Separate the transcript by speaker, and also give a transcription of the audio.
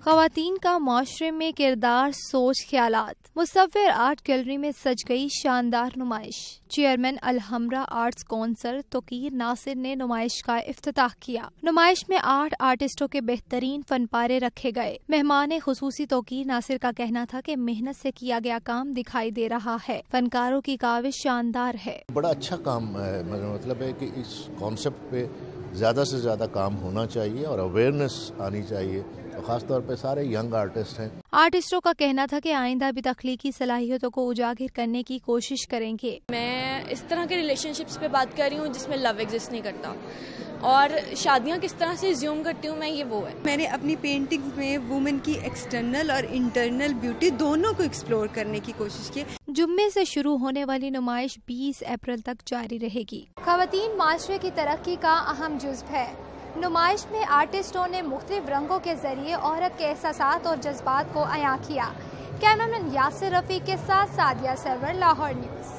Speaker 1: ख़वातीन का माशरे में किरदार, सोच, ख्यालात। मुसव्विर आर्ट गैलरी में सज गई शानदार नुमाइश। Chairman Alhamra arts council Tauqeer Nasir ने नुमाइश का इफ्तिताह किया। नुमाइश में 8 आर्टिस्टों के बेहतरीन फनपारे रखे गए। मेहमान खुसूसी तोकीर नासिर का कहना था कि मेहनत से किया गया काम दिखाई दे रहा है। फनकारों की काविश शानदार है।
Speaker 2: बड़ा अच्छा काम है, मतलब है कि इस कॉन्सेप्ट पे ज़्यादा से ज़्यादा काम होना चाहिए और अवेयरनेस आनी चाहिए, और ख़ासतौर पे सारे यंग आर्टिस्ट हैं।
Speaker 1: आर्टिस्टों का कहना था कि आइंदा भी तख्लीकी सलाहियतों को उजागर करने की कोशिश करेंगे।
Speaker 3: मैं इस तरह के रिलेशनशिप्स पे बात कर रही हूँ जिसमें लव एग्जिस्ट नहीं करता, और शादियाँ किस तरह से ज्यूम करती हूँ मैं, ये वो है।
Speaker 4: मैंने अपनी पेंटिंग्स में वुमेन की एक्सटर्नल और इंटरनल ब्यूटी दोनों को एक्सप्लोर करने की कोशिश की।
Speaker 1: जुम्मे से शुरू होने वाली नुमाइश 20 अप्रैल तक जारी रहेगी। ख़वातीन माशरे की तरक्की का अहम जुज़्व है। नुमाइश में आर्टिस्टों ने मुख्तलिफ रंगों के जरिए औरत के एहसासात और जज्बात को अयां किया। कैमरामैन यासिर रफीक के साथ सादिया सरवर, लाहौर न्यूज़।